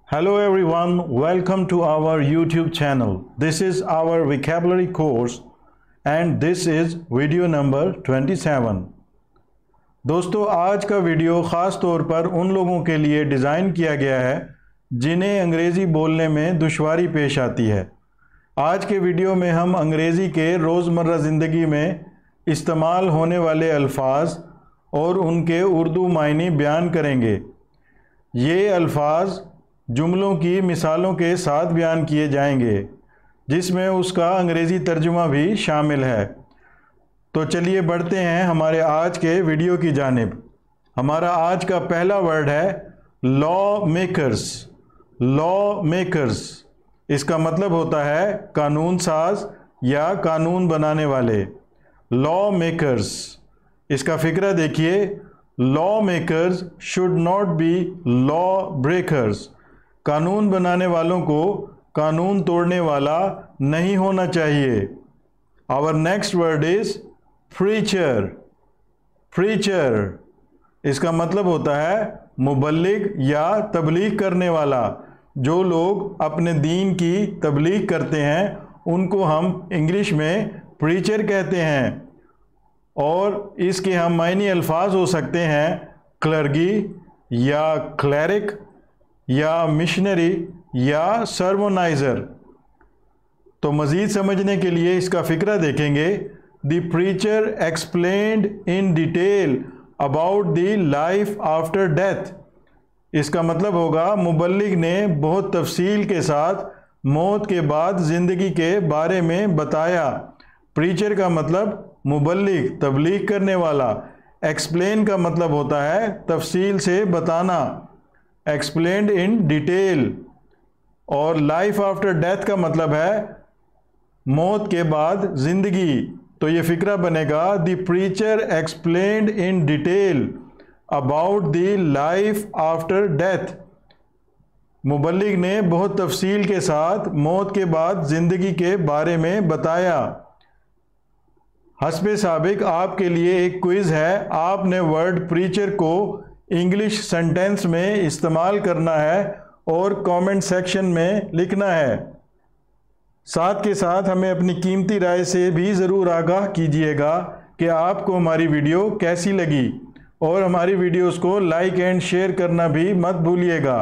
Hello everyone, welcome to our YouTube channel. This is our vocabulary course and this is video number 27. दोस्तों आज का video ख़ास तौर पर उन लोगों के लिए डिज़ाइन किया गया है जिन्हें अंग्रेज़ी बोलने में दुश्वारी पेश आती है। आज के वीडियो में हम अंग्रेज़ी के रोज़मर्रा ज़िंदगी में इस्तेमाल होने वाले अल्फाज और उनके उर्दू मायने बयान करेंगे। ये अल्फाज जुमलों की मिसालों के साथ बयान किए जाएंगे जिसमें उसका अंग्रेज़ी तर्जुमा भी शामिल है। तो चलिए बढ़ते हैं हमारे आज के वीडियो की जानिब। हमारा आज का पहला वर्ड है लॉ मेकर्स। लॉ मेकर्स इसका मतलब होता है कानून साज या कानून बनाने वाले। लॉ मेकर्स इसका फ़िक्रा देखिए, law makers should not be law breakers. कानून बनाने वालों को कानून तोड़ने वाला नहीं होना चाहिए। Our next word is preacher. Preacher इसका मतलब होता है मुबल्लिग या तबलीग करने वाला। जो लोग अपने दीन की तबलीग करते हैं उनको हम इंग्लिश में प्रीचर कहते हैं। और इसके हम मायने अल्फाज हो सकते हैं क्लर्गी या क्लैरिक या मिशनरी या सर्मोनाइज़र। तो मज़ीद समझने के लिए इसका फ़िक्रा देखेंगे। The preacher explained in detail about the life after death. इसका मतलब होगा मुबल्लिग ने बहुत तफसील के साथ मौत के बाद ज़िंदगी के बारे में बताया। प्रीचर का मतलब मुबल्लिग तबलीग करने वाला। एक्सप्लेन का मतलब होता है तफसील से बताना, एक्सप्लेन्ड इन डिटेल। और लाइफ आफ्टर डेथ का मतलब है मौत के बाद ज़िंदगी। तो ये फ़िक्रा बनेगा the preacher explained in detail about the life after death. मुबल्लिग ने बहुत तफसील के साथ मौत के बाद ज़िंदगी के बारे में बताया। हस्बे साबिक आपके लिए एक क्विज़ है। आपने वर्ड प्रीचर को इंग्लिश सेंटेंस में इस्तेमाल करना है और कमेंट सेक्शन में लिखना है। साथ के साथ हमें अपनी कीमती राय से भी ज़रूर आगाह कीजिएगा कि आपको हमारी वीडियो कैसी लगी और हमारी वीडियोस को लाइक एंड शेयर करना भी मत भूलिएगा।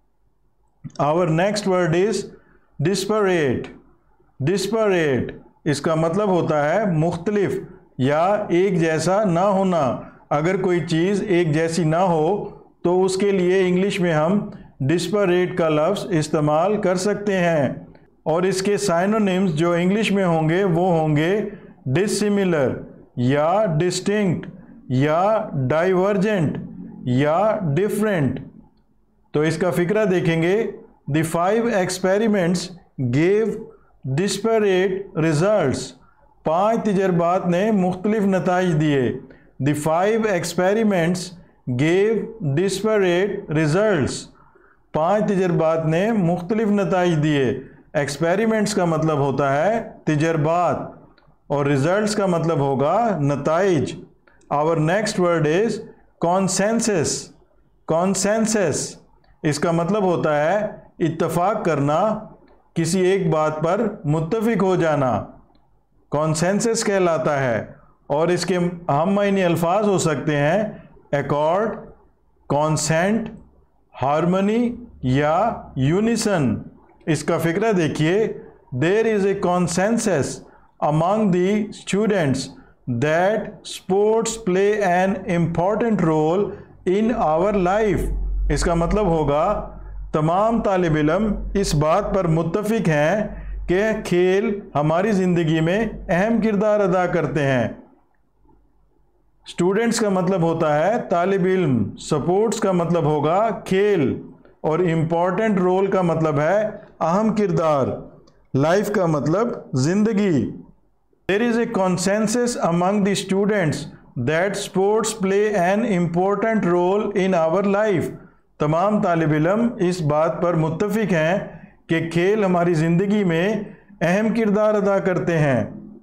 Our next word is disparate. Disparate इसका मतलब होता है मुख्तलिफ या एक जैसा ना होना। अगर कोई चीज़ एक जैसी ना हो तो उसके लिए इंग्लिश में हम डिस्परेट का लफ्ज़ इस्तेमाल कर सकते हैं। और इसके साइनोनिम्स जो इंग्लिश में होंगे वो होंगे डिसिमिलर या डिस्टिंक्ट या डाइवर्जेंट या डिफरेंट। तो इसका फ़िक्रा देखेंगे। The 5 experiments gave disparate results. 5 तजर्बात ने मुख्तलिफ नताइज दिए। The 5 experiments gave disparate results। 5 तजर्बात ने मुख्तलिफ नताइज दिए। एक्सपेरिमेंट्स का मतलब होता है तजर्बात और रिजल्ट्स का मतलब होगा नताइज। Our next word is consensus. Consensus इसका मतलब होता है इत्तफाक करना, किसी एक बात पर मुत्तफिक हो जाना कॉन्सेंसस कहलाता है। और इसके हम मायने अल्फाज हो सकते हैं एकॉर्ड, कॉन्सेंट, हार्मनी या यूनिसन। इसका फ़िक्रा देखिए। There is a consensus among the students that sports play an important role in our life. इसका मतलब होगा तमाम तालिब इल्म इस बात पर मुत्तफिक हैं कि खेल हमारी ज़िंदगी में अहम किरदार अदा करते हैं। स्टूडेंट्स का मतलब होता है तालिब इल्म, सपोर्ट्स का मतलब होगा खेल और इम्पॉर्टेंट रोल का मतलब है अहम किरदार। लाइफ का मतलब ज़िंदगी। There is a consensus among the students that sports play an important role in our life. तमाम तालिब इल्म इस बात पर मुत्तफिक हैं कि खेल हमारी ज़िंदगी में अहम किरदार अदा करते हैं।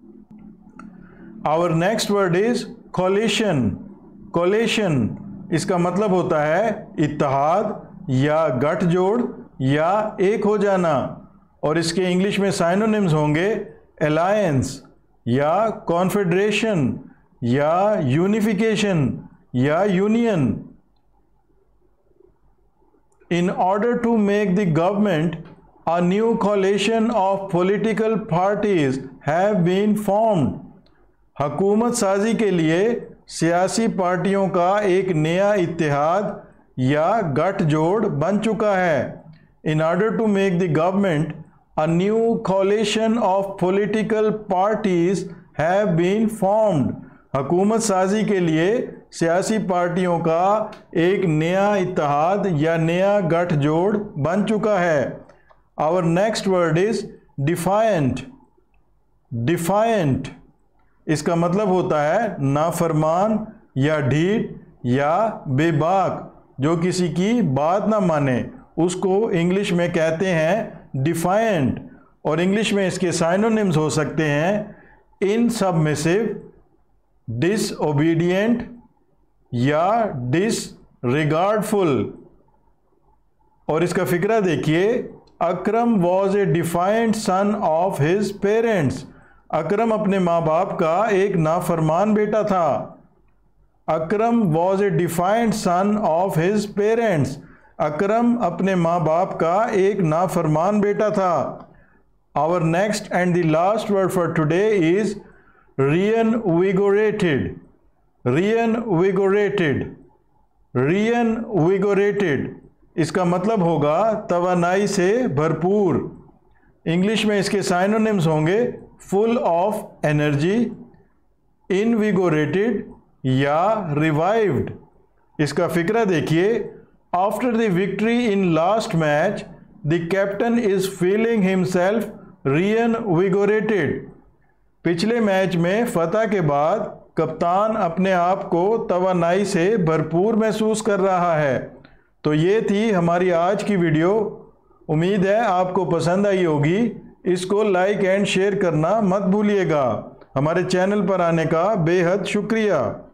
Our next word is coalition. Coalition इसका मतलब होता है इत्तेहाद या गठजोड़ या एक हो जाना, और इसके इंग्लिश में साइनोनिम्स होंगे अलायंस या कॉन्फेडरेशन या यूनिफिकेशन या union. In order to make the government, a new coalition of political parties have been formed. हुकूमत साजी के लिए सियासी पार्टियों का एक नया इत्तेहाद या गठजोड़ बन चुका है। In order to make the government, a new coalition of political parties have been formed. हुकूमत साजी के लिए सियासी पार्टियों का एक नया इत्तेहाद या नया गठजोड़ बन चुका है। Our next word is defiant. Defiant इसका मतलब होता है नाफरमान या ढीठ या बेबाक, जो किसी की बात ना माने, उसको इंग्लिश में कहते हैं डिफायंट। और इंग्लिश में इसके साइनोनिम्स हो सकते हैं इनसबमिसिव, डिसओबीडियंट या डिसरिगार्डफुल। और इसका फिक्रा देखिए, Akram was a defiant son of his parents. Akram अपने माँ बाप का एक नाफरमान बेटा था। Akram was a defiant son of his parents. Akram अपने माँ बाप का एक नाफरमान बेटा था। Our next and the last word for today is reinvigorated। reinvigorated, reinvigorated इसका मतलब होगा तवानाई से भरपूर। इंग्लिश में इसके साइनोनिम्स होंगे फुल ऑफ एनर्जी, इनविगोरेटेड या रिवाइव्ड। इसका फिक्रा देखिए, after the victory in last match the captain is feeling himself reinvigorated। पिछले मैच में फतह के बाद कप्तान अपने आप को तवानाई से भरपूर महसूस कर रहा है। तो ये थी हमारी आज की वीडियो। उम्मीद है आपको पसंद आई होगी। इसको लाइक एंड शेयर करना मत भूलिएगा। हमारे चैनल पर आने का बेहद शुक्रिया।